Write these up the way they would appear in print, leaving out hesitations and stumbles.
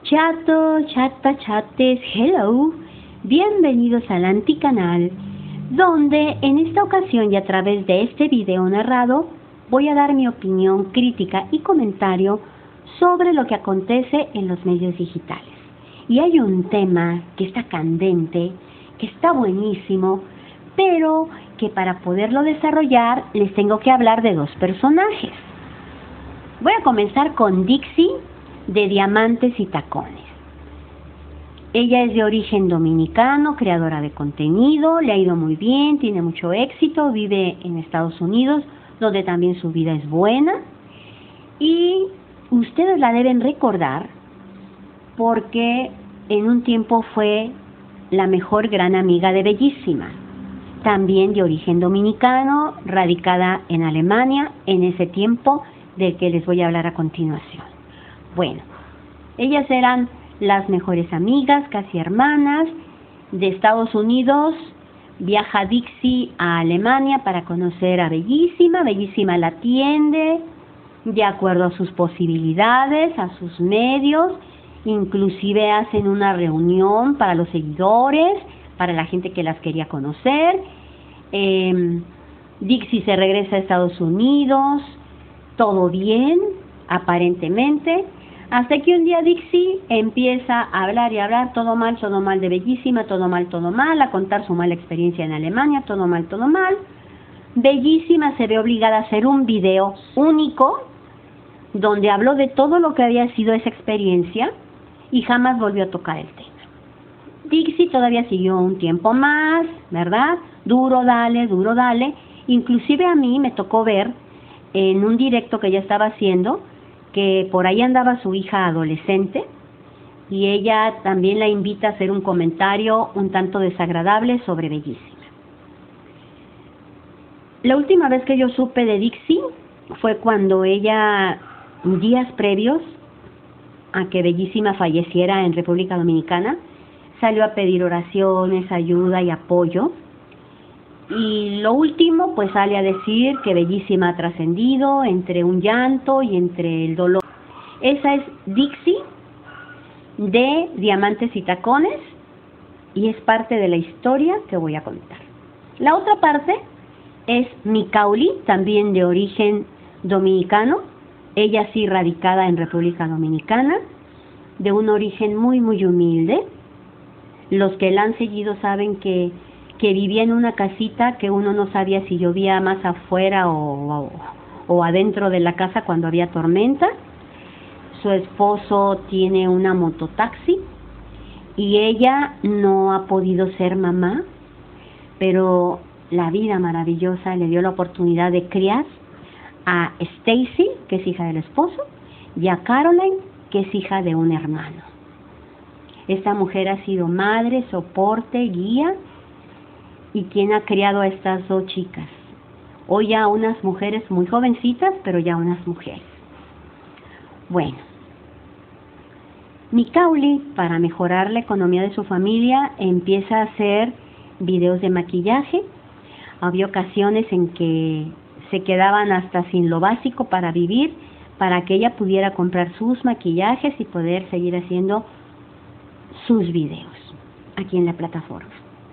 Chatos, chates, hello. Bienvenidos al Anticanal, donde en esta ocasión y a través de este video narrado voy a dar mi opinión, crítica y comentario sobre lo que acontece en los medios digitales. Y hay un tema que está candente, que está buenísimo, pero que para poderlo desarrollar les tengo que hablar de dos personajes. Voy a comenzar con Dixie de Diamantes y Tacones. Ella es de origen dominicano, creadora de contenido, le ha ido muy bien, tiene mucho éxito, vive en Estados Unidos, donde también su vida es buena. Y ustedes la deben recordar porque en un tiempo fue la mejor gran amiga de Bellísima, también de origen dominicano, radicada en Alemania en ese tiempo del que les voy a hablar a continuación. Bueno, ellas eran las mejores amigas, casi hermanas. De Estados Unidos viaja Dixie a Alemania para conocer a Bellísima. Bellísima la atiende de acuerdo a sus posibilidades, a sus medios. Inclusive hacen una reunión para los seguidores, para la gente que las quería conocer. Dixie se regresa a Estados Unidos, todo bien, aparentemente, hasta que un día Dixie empieza a hablar y hablar, todo mal de Bellísima, todo mal, a contar su mala experiencia en Alemania, todo mal. Bellísima se ve obligada a hacer un video único, donde habló de todo lo que había sido esa experiencia, y jamás volvió a tocar el tema. Dixie todavía siguió un tiempo más, ¿verdad? Duro, dale. Inclusive a mí me tocó ver en un directo que ella estaba haciendo, que por ahí andaba su hija adolescente, y ella también la invita a hacer un comentario un tanto desagradable sobre Bellísima. La última vez que yo supe de Dixie fue cuando ella, días previos a que Bellísima falleciera en República Dominicana, salió a pedir oraciones, ayuda y apoyo. Y lo último, pues sale a decir que Bellísima ha trascendido entre un llanto y entre el dolor. Esa es Dixie de Diamantes y Tacones, y es parte de la historia que voy a contar. La otra parte es Micauli, también de origen dominicano, ella sí radicada en República Dominicana, de un origen muy humilde. Los que la han seguido saben que vivía en una casita que uno no sabía si llovía más afuera o adentro de la casa cuando había tormenta. Su esposo tiene una mototaxi y ella no ha podido ser mamá, pero la vida maravillosa le dio la oportunidad de criar a Stacy, que es hija del esposo, y a Caroline, que es hija de un hermano. Esta mujer ha sido madre, soporte, guía, y quien ha criado a estas dos chicas. Hoy ya unas mujeres muy jovencitas, pero ya unas mujeres. Bueno, Micauli, para mejorar la economía de su familia, empieza a hacer videos de maquillaje. Había ocasiones en que se quedaban hasta sin lo básico para vivir, para que ella pudiera comprar sus maquillajes y poder seguir haciendo sus videos aquí en la plataforma.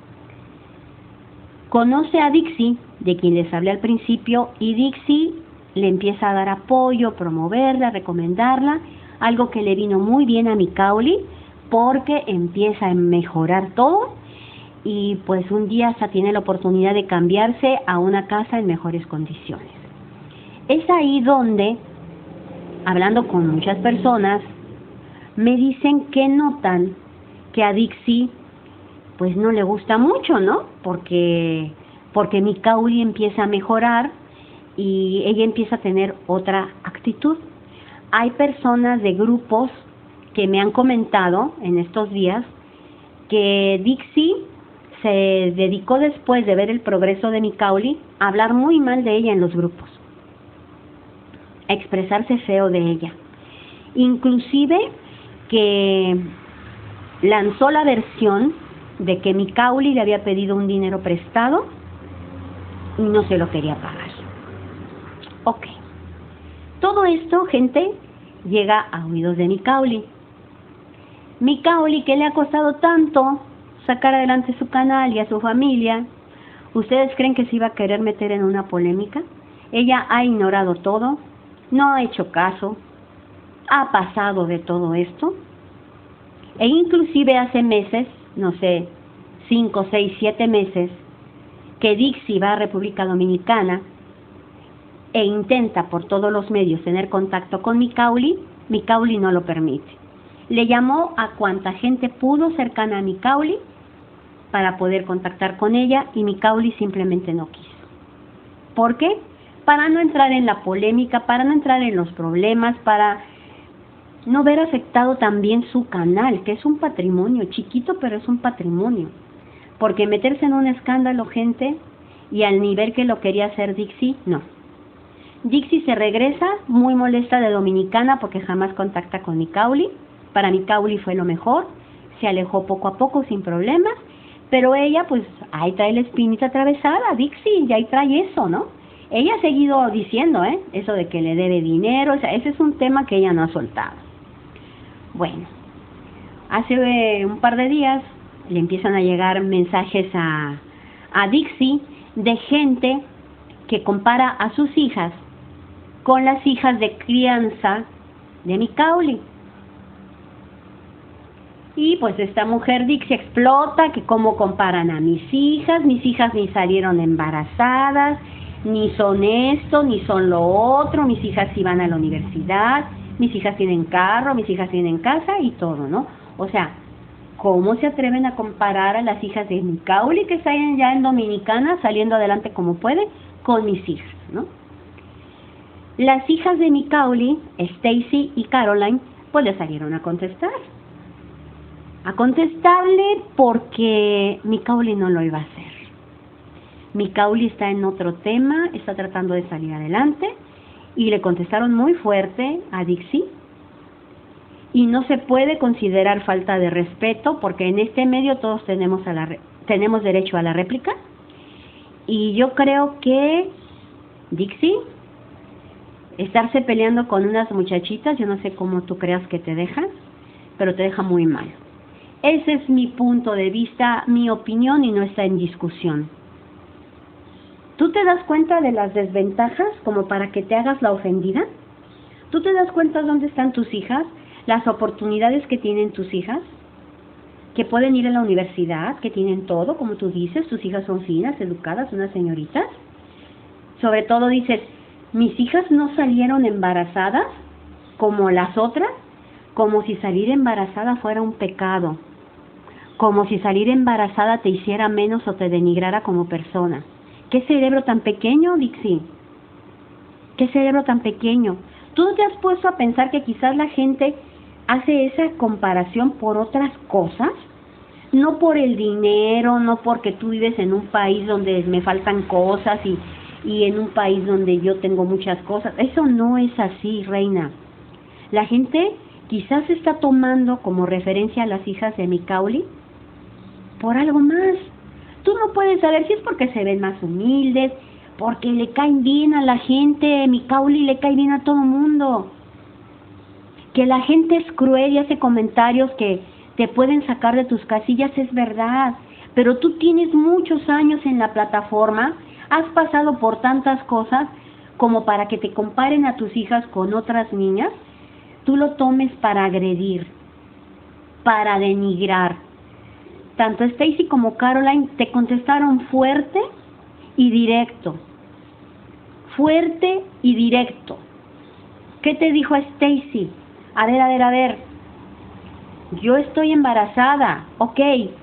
Conoce a Dixie, de quien les hablé al principio, y Dixie le empieza a dar apoyo, promoverla, recomendarla, algo que le vino muy bien a Micauli, porque empieza a mejorar todo, y pues un día hasta tiene la oportunidad de cambiarse a una casa en mejores condiciones. Es ahí donde, hablando con muchas personas, me dicen que notan que a Dixie pues no le gusta mucho, ¿no? Porque Micauli empieza a mejorar y ella empieza a tener otra actitud. Hay personas de grupos que me han comentado en estos días que Dixie se dedicó, después de ver el progreso de Micauli, a hablar muy mal de ella en los grupos, a expresarse feo de ella. Inclusive que lanzó la versión de que Micauli le había pedido un dinero prestado y no se lo quería pagar. Ok. Todo esto, gente, llega a oídos de Micauli. Mikauli, que le ha costado tanto sacar adelante su canal y a su familia, ¿ustedes creen que se iba a querer meter en una polémica? Ella ha ignorado todo, no ha hecho caso, ha pasado de todo esto, e inclusive hace meses, no sé, 5, 6, 7 meses, que Dixie va a República Dominicana e intenta por todos los medios tener contacto con Mikauli, Mikauli no lo permite. Le llamó a cuanta gente pudo cercana a Mikauli para poder contactar con ella y Mikauli simplemente no quiso. ¿Por qué? Para no entrar en la polémica, para no entrar en los problemas, para no ver afectado también su canal, que es un patrimonio chiquito, pero es un patrimonio. Porque meterse en un escándalo, gente, y al nivel que lo quería hacer Dixie, no. Dixie se regresa muy molesta de Dominicana porque jamás contacta con Mikauli. Para Mikauli fue lo mejor, se alejó poco a poco sin problemas, pero ella pues ahí trae la espinita atravesada, Dixie, y ahí trae eso, ¿no? Ella ha seguido diciendo, eso de que le debe dinero, o sea, ese es un tema que ella no ha soltado. Bueno, hace un par de días le empiezan a llegar mensajes a Dixie de gente que compara a sus hijas con las hijas de crianza de Mikauli. Y pues esta mujer Dixie explota, que cómo comparan a mis hijas ni salieron embarazadas, ni son esto, ni son lo otro, mis hijas iban a la universidad, mis hijas tienen carro, mis hijas tienen casa y todo, ¿no? O sea, ¿cómo se atreven a comparar a las hijas de Mikauli que están ya en Dominicana saliendo adelante como pueden con mis hijas, ¿no? Las hijas de Mikauli, Stacy y Caroline, pues le salieron a contestar. A contestarle porque Mikauli no lo iba a hacer. Mikauli está en otro tema, está tratando de salir adelante y le contestaron muy fuerte a Dixie. Y no se puede considerar falta de respeto porque en este medio todos tenemos derecho a la réplica. Y yo creo que Dixie, estarse peleando con unas muchachitas, yo no sé cómo tú creas que te dejan, pero te deja muy mal. Ese es mi punto de vista, mi opinión y no está en discusión. ¿Tú te das cuenta de las desventajas como para que te hagas la ofendida? ¿Tú te das cuenta dónde están tus hijas? Las oportunidades que tienen tus hijas, que pueden ir a la universidad, que tienen todo, como tú dices, tus hijas son finas, educadas, unas señoritas. Sobre todo dices, mis hijas no salieron embarazadas como las otras, como si salir embarazada fuera un pecado, como si salir embarazada te hiciera menos o te denigrara como persona. ¿Qué cerebro tan pequeño, Dixie? ¿Qué cerebro tan pequeño? ¿Tú no te has puesto a pensar que quizás la gente hace esa comparación por otras cosas? No por el dinero, no porque tú vives en un país donde me faltan cosas y en un país donde yo tengo muchas cosas. Eso no es así, reina. La gente quizás está tomando como referencia a las hijas de Mikauli por algo más. Tú no puedes saber si es porque se ven más humildes, porque le caen bien a la gente. Mikauli le cae bien a todo el mundo. Que la gente es cruel y hace comentarios que te pueden sacar de tus casillas es verdad, pero tú tienes muchos años en la plataforma, has pasado por tantas cosas como para que te comparen a tus hijas con otras niñas, tú lo tomes para agredir, para denigrar. Tanto Stacy como Caroline te contestaron fuerte y directo. Fuerte y directo. ¿Qué te dijo Stacy? A ver. Yo estoy embarazada, ok.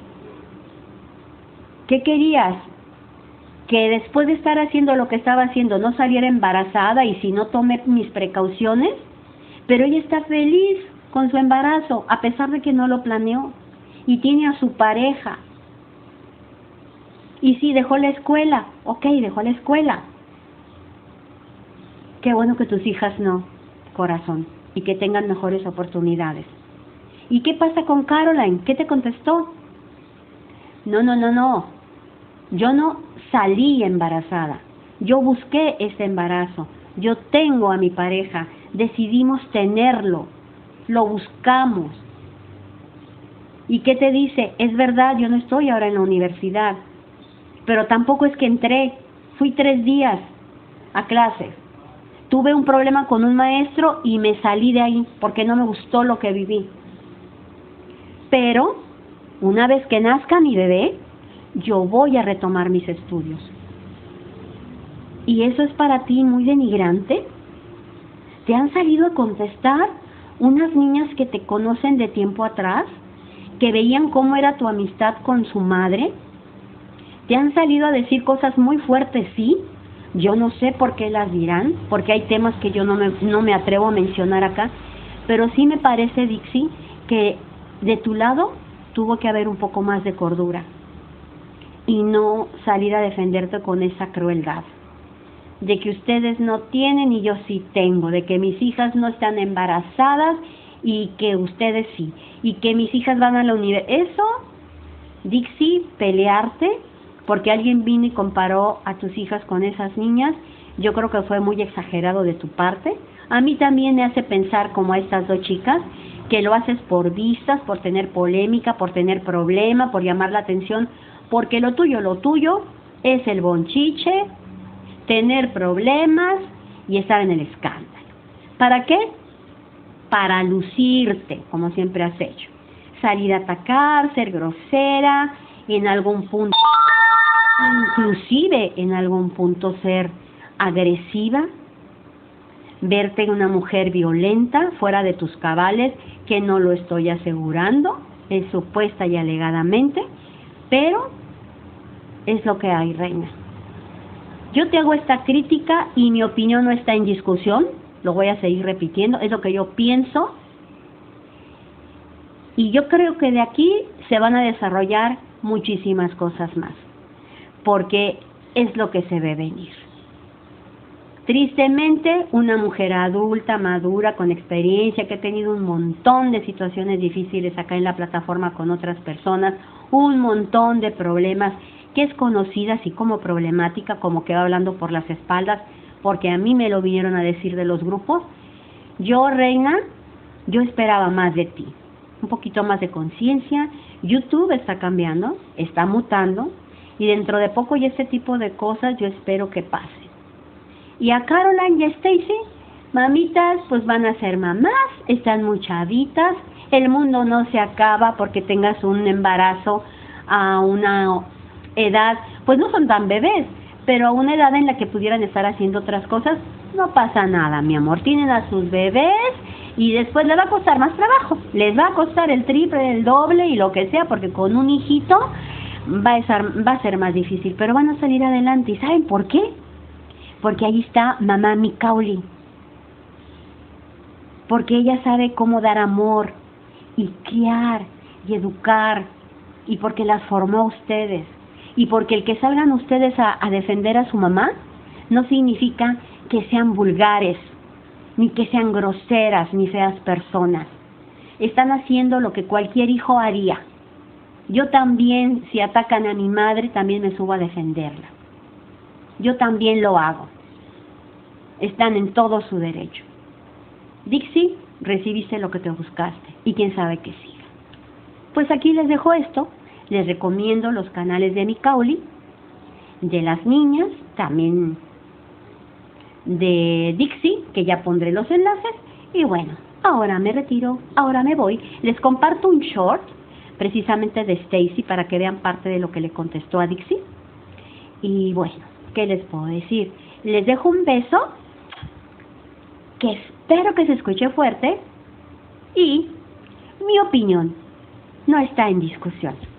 ¿Qué querías? Que después de estar haciendo lo que estaba haciendo no saliera embarazada y si no tomé mis precauciones, pero ella está feliz con su embarazo, a pesar de que no lo planeó y tiene a su pareja. Y sí, dejó la escuela, ok, dejó la escuela. Qué bueno que tus hijas no, corazón, y que tengan mejores oportunidades. ¿Y qué pasa con Caroline? ¿Qué te contestó? No. Yo no salí embarazada. Yo busqué este embarazo. Yo tengo a mi pareja. Decidimos tenerlo. Lo buscamos. ¿Y qué te dice? Es verdad, yo no estoy ahora en la universidad, pero tampoco es que entré, fui 3 días a clases. Tuve un problema con un maestro y me salí de ahí porque no me gustó lo que viví. Pero una vez que nazca mi bebé, yo voy a retomar mis estudios. ¿Y eso es para ti muy denigrante? ¿Te han salido a contestar unas niñas que te conocen de tiempo atrás, que veían cómo era tu amistad con su madre? ¿Te han salido a decir cosas muy fuertes? Sí. Yo no sé por qué las dirán, porque hay temas que yo no me atrevo a mencionar acá, pero sí me parece, Dixie, que de tu lado tuvo que haber un poco más de cordura y no salir a defenderte con esa crueldad de que ustedes no tienen y yo sí tengo, de que mis hijas no están embarazadas y que ustedes sí, y que mis hijas van a la universidad. Eso, Dixie, pelearte porque alguien vino y comparó a tus hijas con esas niñas, yo creo que fue muy exagerado de tu parte. A mí también me hace pensar como a estas 2 chicas, que lo haces por vistas, por tener polémica, por tener problema, por llamar la atención, porque lo tuyo es el bonchiche, tener problemas y estar en el escándalo. ¿Para qué? Para lucirte, como siempre has hecho. Salir a atacar, ser grosera, en algún punto, inclusive en algún punto ser agresiva, verte una mujer violenta, fuera de tus cabales, que no lo estoy asegurando, es supuesta y alegadamente, pero es lo que hay, reina. Yo te hago esta crítica y mi opinión no está en discusión, lo voy a seguir repitiendo, es lo que yo pienso, y yo creo que de aquí se van a desarrollar muchísimas cosas más, porque es lo que se ve venir. Tristemente, una mujer adulta, madura, con experiencia, que ha tenido un montón de situaciones difíciles acá en la plataforma con otras personas, un montón de problemas, que es conocida así como problemática, como que va hablando por las espaldas, porque a mí me lo vinieron a decir de los grupos. Yo, reina, yo esperaba más de ti, un poquito más de conciencia. YouTube está cambiando, está mutando, y dentro de poco y este tipo de cosas yo espero que pase. Y a Caroline y a Stacy, mamitas, pues van a ser mamás, están muy chavitas, el mundo no se acaba porque tengas un embarazo a una edad, pues no son tan bebés, pero a una edad en la que pudieran estar haciendo otras cosas, no pasa nada, mi amor. Tienen a sus bebés y después les va a costar más trabajo, les va a costar el triple, el doble y lo que sea, porque con un hijito va a ser más difícil, pero van a salir adelante. ¿Y saben por qué? Porque ahí está mamá Micauli, porque ella sabe cómo dar amor y criar y educar, y porque las formó a ustedes, y porque el que salgan ustedes a defender a su mamá no significa que sean vulgares, ni que sean groseras, ni feas personas. Están haciendo lo que cualquier hijo haría. Yo también, si atacan a mi madre, también me subo a defenderla. Yo también lo hago. Están en todo su derecho. Dixie, recibiste lo que te buscaste, y quién sabe qué siga. Pues aquí les dejo esto. Les recomiendo los canales de Micauli, de las niñas, también de Dixie, que ya pondré los enlaces. Y bueno, ahora me retiro, ahora me voy. Les comparto un short, precisamente de Stacy, para que vean parte de lo que le contestó a Dixie. Y bueno, ¿qué les puedo decir? Les dejo un beso, que espero que se escuche fuerte, y mi opinión no está en discusión.